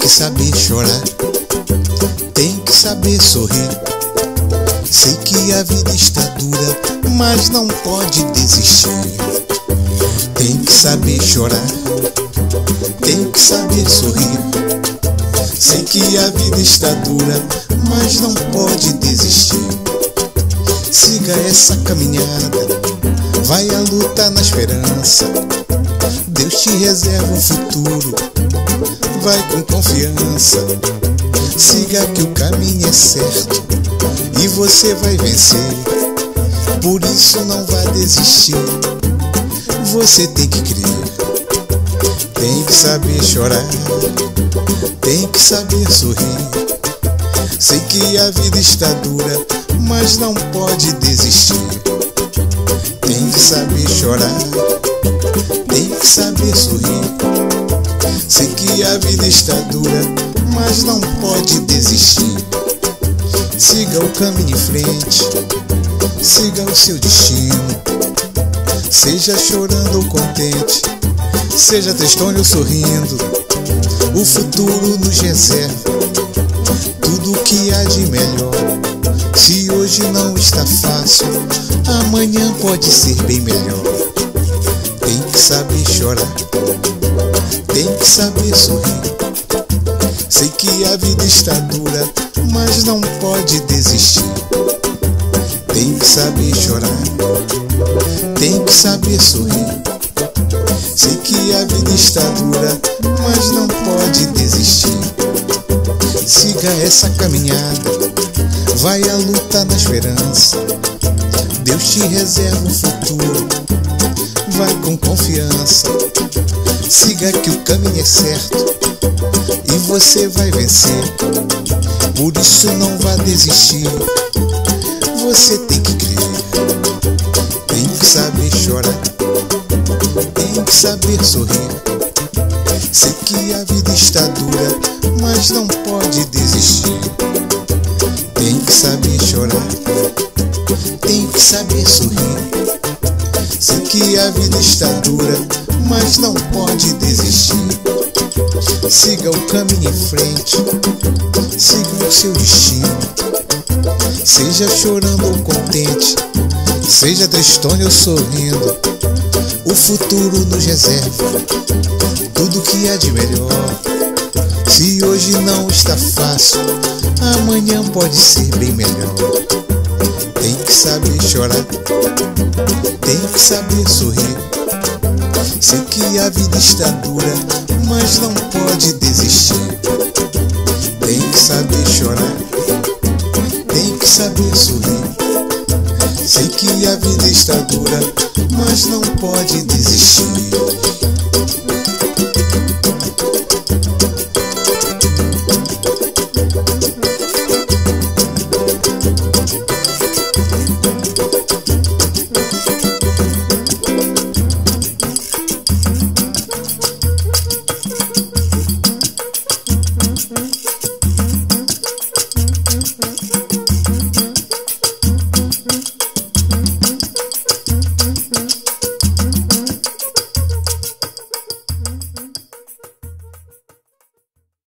que saber chorar, tem que saber sorrir. Sei que a vida está dura, mas não pode desistir. Tem que saber chorar, tem que saber sorrir. Sei que a vida está dura, mas não pode desistir. Siga essa caminhada, vai à luta na esperança. Deus te reserva um futuro, vai com confiança. Siga que o caminho é certo e você vai vencer. Por isso não vá desistir, você tem que crer. Tem que saber chorar, tem que saber sorrir. Sei que a vida está dura, mas não pode desistir. Tem que saber chorar, tem que saber sorrir. Sei que a vida está dura, mas não pode desistir. Siga o caminho em frente, siga o seu destino. Seja chorando ou contente, seja tristonho ou sorrindo, o futuro nos reserva tudo o que há de melhor. Se hoje não está fácil, amanhã pode ser bem melhor. Tem que saber chorar, tem que saber sorrir. Sei que a vida está dura, mas não pode desistir. Tem que saber chorar, tem que saber sorrir. Sei que a vida está dura, mas não pode desistir. Siga essa caminhada, vai à luta na esperança. Deus te reserva um futuro, vai com confiança. Siga que o caminho é certo e você vai vencer. Por isso não vá desistir, você tem que crer. Tem que saber chorar, tem que saber sorrir. Sei que a vida está dura, mas não pode desistir. Tem que saber chorar, tem que saber sorrir. Sei que a vida está dura, mas não pode desistir. Siga o caminho em frente, siga o seu destino. Seja chorando ou contente, seja tristonho ou sorrindo, o futuro nos reserva tudo que há de melhor. Se hoje não está fácil, amanhã pode ser bem melhor. Tem que saber chorar, tem que saber sorrir. Sei que a vida está dura, mas não pode desistir. Tem que saber chorar, tem que saber sorrir. Sei que a vida está dura, mas não pode desistir.